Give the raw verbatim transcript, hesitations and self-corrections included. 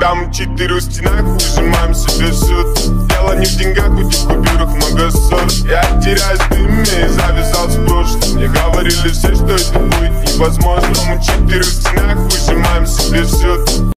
Там в четырех стенах выжимаем себе счет. Дело не в деньгах, у этих купюрах много ссор. Я теряюсь в дыме и завязал с прошлым. Мне говорили все, что это будет невозможно. Мы в четырех стенах выжимаем себе счет.